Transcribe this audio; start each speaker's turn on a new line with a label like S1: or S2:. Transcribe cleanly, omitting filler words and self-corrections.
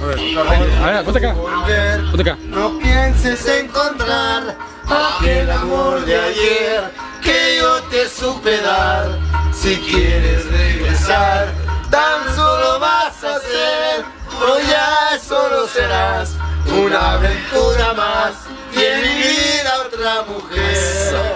S1: A ver, ponte acá. Ponte acá.
S2: No pienses encontrar aquel amor de ayer que yo te supe dar. Si quieres regresar, tan solo vas a ser, o ya solo serás una aventura más y en mi vida otra mujer.